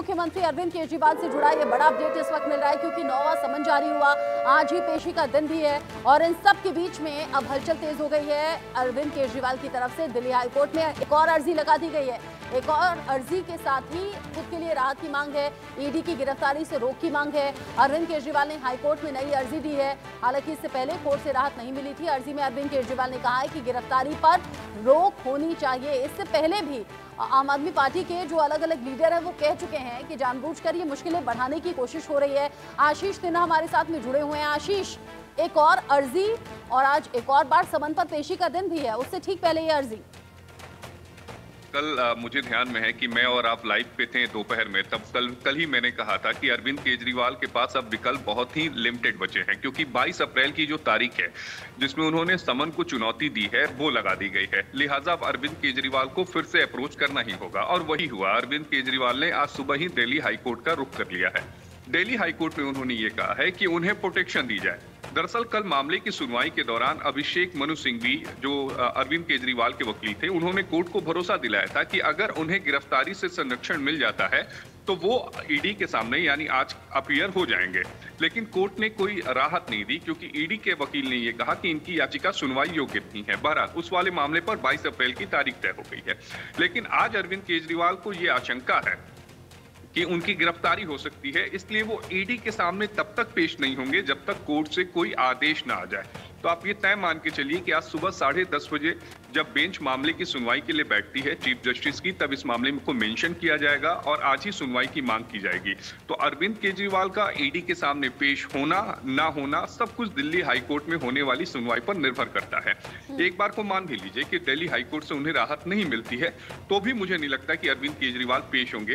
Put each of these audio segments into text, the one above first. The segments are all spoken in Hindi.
मुख्यमंत्री अरविंद केजरीवाल से जुड़ा ये बड़ा अपडेट इस वक्त मिल रहा है, क्योंकि 9वां समन जारी हुआ, आज ही पेशी का दिन भी है और इन सब के बीच में अब हलचल तेज हो गई है। अरविंद केजरीवाल की तरफ से दिल्ली हाईकोर्ट में एक और अर्जी लगा दी गई है। एक और अर्जी के साथ ही खुद के लिए राहत की मांग है, ईडी की गिरफ्तारी से रोक की मांग है। अरविंद केजरीवाल ने हाईकोर्ट में नई अर्जी दी है। हालांकि इससे पहले कोर्ट से राहत नहीं मिली थी। अर्जी में अरविंद केजरीवाल ने कहा है कि गिरफ्तारी पर रोक होनी चाहिए। इससे पहले भी आम आदमी पार्टी के जो अलग अलग लीडर हैं वो कह चुके हैं कि जानबूझकर ये मुश्किलें बढ़ाने की कोशिश हो रही है। आशीष सिन्हा हमारे साथ में जुड़े हुए हैं। आशीष, एक और अर्जी और आज एक और बार समन पर पेशी का दिन भी है, उससे ठीक पहले ये अर्जी। कल मुझे ध्यान में है कि मैं और आप लाइव पे थे दोपहर में, तब कल ही मैंने कहा था कि अरविंद केजरीवाल के पास अब विकल्प बहुत ही लिमिटेड बचे हैं, क्योंकि 22 अप्रैल की जो तारीख है जिसमें उन्होंने समन को चुनौती दी है वो लगा दी गई है। लिहाजा अब अरविंद केजरीवाल को फिर से अप्रोच करना ही होगा और वही हुआ। अरविंद केजरीवाल ने आज सुबह ही दिल्ली हाईकोर्ट का रुख कर लिया है। दिल्ली हाईकोर्ट में उन्होंने ये कहा है कि उन्हें प्रोटेक्शन दी जाए। दरअसल कल मामले की सुनवाई के दौरान अभिषेक मनु सिंघवी, जो अरविंद केजरीवाल के वकील थे, उन्होंने कोर्ट को भरोसा दिलाया था कि अगर उन्हें गिरफ्तारी से संरक्षण मिल जाता है तो वो ईडी के सामने यानी आज अपीयर हो जाएंगे। लेकिन कोर्ट ने कोई राहत नहीं दी, क्योंकि ईडी के वकील ने ये कहा कि इनकी याचिका सुनवाई योग्य नहीं है। बहरहाल उस वाले मामले पर 22 अप्रैल की तारीख तय हो गई है। लेकिन आज अरविंद केजरीवाल को ये आशंका है कि उनकी गिरफ्तारी हो सकती है, इसलिए वो ईडी के सामने तब तक पेश नहीं होंगे जब तक कोर्ट से कोई आदेश ना आ जाए। तो आप ये तय मान के चलिए कि आज सुबह 10:30 बजे जब बेंच मामले की सुनवाई के लिए बैठती है चीफ जस्टिस की, तब इस मामले को मेंशन किया जाएगा और आज ही सुनवाई की मांग की जाएगी। तो अरविंद केजरीवाल का ईडी के सामने पेश होना ना होना सब कुछ दिल्ली हाईकोर्ट में होने वाली सुनवाई पर निर्भर करता है। एक बार को मान भी लीजिए कि दिल्ली हाईकोर्ट से उन्हें राहत नहीं मिलती है, तो भी मुझे नहीं लगता कि अरविंद केजरीवाल पेश होंगे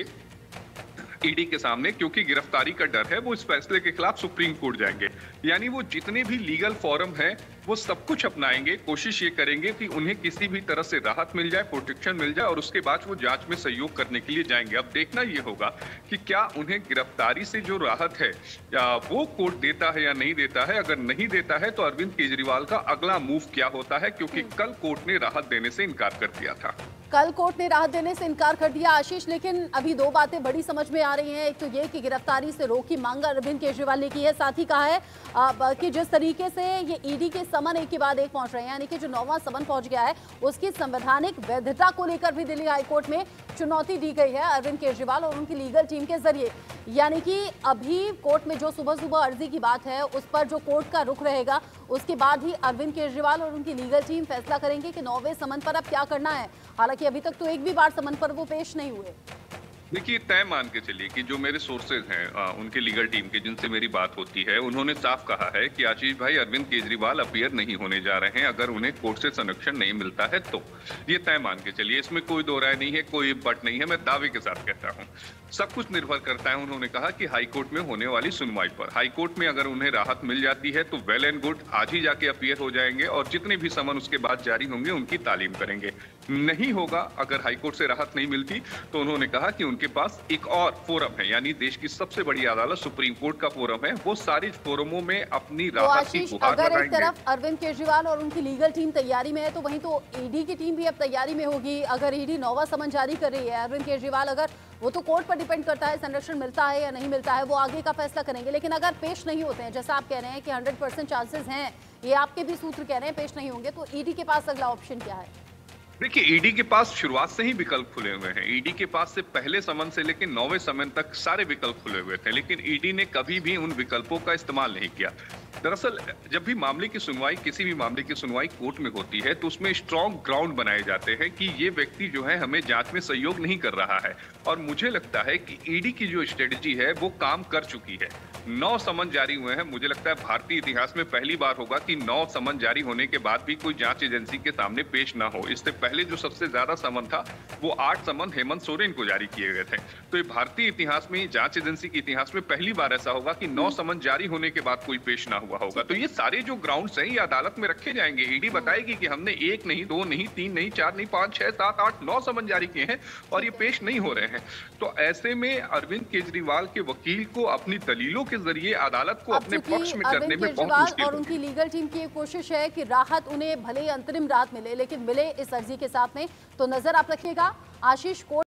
ईडी के सामने, क्योंकि गिरफ्तारी का डर है। वो इस फैसले के खिलाफ सुप्रीम कोर्ट जाएंगे, यानी वो जितने भी लीगल फॉरम है वो सब कुछ अपनाएंगे। कोशिश ये करेंगे कि उन्हें किसी भी तरह से राहत मिल जाए, प्रोटेक्शन मिल जाए और उसके बाद वो जांच में सहयोग करने के लिए जाएंगे। अब देखना ये होगा कि क्या उन्हें गिरफ्तारी से जो राहत है वो कोर्ट देता है या नहीं देता है। अगर नहीं देता है तो अरविंद केजरीवाल का अगला मूव क्या होता है, क्योंकि कल कोर्ट ने राहत देने से इनकार कर दिया था। कल कोर्ट ने राहत देने से इनकार कर दिया आशीष, लेकिन अभी दो बातें बड़ी समझ में आ रही हैं। एक तो ये कि गिरफ्तारी से रोक की मांग अरविंद केजरीवाल ने की है, साथ ही कहा है कि जिस तरीके से ये ईडी के समन एक के बाद एक पहुंच रहे हैं, यानी कि जो 9वां समन पहुंच गया है उसकी संवैधानिक वैधता को लेकर भी दिल्ली हाईकोर्ट में चुनौती दी गई है अरविंद केजरीवाल और उनकी लीगल टीम के जरिए। यानी कि अभी कोर्ट में जो सुबह सुबह अर्जी की बात है उस पर जो कोर्ट का रुख रहेगा, उसके बाद ही अरविंद केजरीवाल और उनकी लीगल टीम फैसला करेंगे कि 9वें समन पर अब क्या करना है। हालांकि अभी तक तो एक भी बार समन पर वो पेश नहीं हुए। देखिए, तय मान के चलिए कि जो मेरे सोर्सेज हैं उनके लीगल टीम के, जिनसे मेरी बात होती है, उन्होंने साफ कहा है कि आशीष भाई, अरविंद केजरीवाल अपीयर नहीं होने जा रहे हैं अगर उन्हें कोर्ट से संरक्षण नहीं मिलता है तो। ये तय मान के चलिए, इसमें कोई दो राय नहीं है, कोई बट नहीं है। मैं दावे के साथ कहता हूँ सब कुछ निर्भर करता है, उन्होंने कहा, कि हाईकोर्ट में होने वाली सुनवाई पर। हाईकोर्ट में अगर उन्हें राहत मिल जाती है तो वेल एंड गुड, आज ही जाके अपीयर हो जाएंगे और जितने भी समन उसके बाद जारी होंगे उनकी तालीम करेंगे। नहीं होगा, अगर हाईकोर्ट से राहत नहीं मिलती, तो उन्होंने कहा कि उनके पास एक और फोरम है, यानी देश की सबसे बड़ी अदालत सुप्रीम कोर्ट का फोरम है। वो सारी फोरमों में अपनी राहत की गुहार लगाएंगे। अगर एक तरफ अरविंद केजरीवाल और उनकी लीगल टीम तैयारी में है, तो वहीं तो ईडी की टीम भी अब तैयारी में होगी। अगर ईडी 9वां समन जारी कर रही है, अरविंद केजरीवाल, अगर वो तो कोर्ट पर डिपेंड करता है, संरक्षण मिलता है या नहीं मिलता है, वो आगे का फैसला करेंगे। लेकिन अगर पेश नहीं होते हैं, जैसा आप कह रहे हैं कि 100% चांसेस हैं, ये आपके भी सूत्र कह रहे हैं पेश नहीं होंगे, तो ईडी के पास अगला ऑप्शन क्या है? देखिए, ईडी के पास शुरुआत से ही विकल्प खुले हुए हैं। ईडी के पास से पहले समन से लेकर 9वें समन तक सारे विकल्प खुले हुए थे, लेकिन ईडी ने कभी भी उन विकल्पों का इस्तेमाल नहीं किया। दरअसल जब भी मामले की सुनवाई, किसी भी मामले की सुनवाई कोर्ट में होती है, तो उसमें स्ट्रॉन्ग ग्राउंड बनाए जाते हैं कि ये व्यक्ति जो है हमें जांच में सहयोग नहीं कर रहा है। और मुझे लगता है कि ईडी की जो स्ट्रेटजी है वो काम कर चुकी है। 9 समन जारी हुए हैं। मुझे लगता है भारतीय इतिहास में पहली बार होगा कि 9 समन जारी होने के बाद भी कोई जांच एजेंसी के सामने पेश ना हो। इससे पहले जो सबसे ज्यादा समन था वो 8 समन हेमंत सोरेन को जारी किए गए थे। तो ये भारतीय इतिहास में, जांच एजेंसी के इतिहास में पहली बार ऐसा होगा कि 9 समन जारी होने के बाद कोई पेश ना हुआ होगा। तो ये सारे जो ग्राउंड्स हैं ये अदालत में रखे जाएंगे। ईडी बताएगी कि हमने 1 नहीं, 2 नहीं, 3 नहीं, 4 नहीं, 5, 6, 7, 8, 9 समन जारी किए हैं और ये पेश नहीं हो रहे हैं। तो ऐसे में अरविंद केजरीवाल के वकील को अपनी दलीलों के जरिए अदालत को अपने पक्ष में करने में बहुत मुश्किल और उनकी लीगल टीम की कोशिश है कि राहत उन्हें भले ही अंतरिम राहत मिले, लेकिन मिले इस अर्जी के साथ में। तो नजर आप रखिएगा आशीष।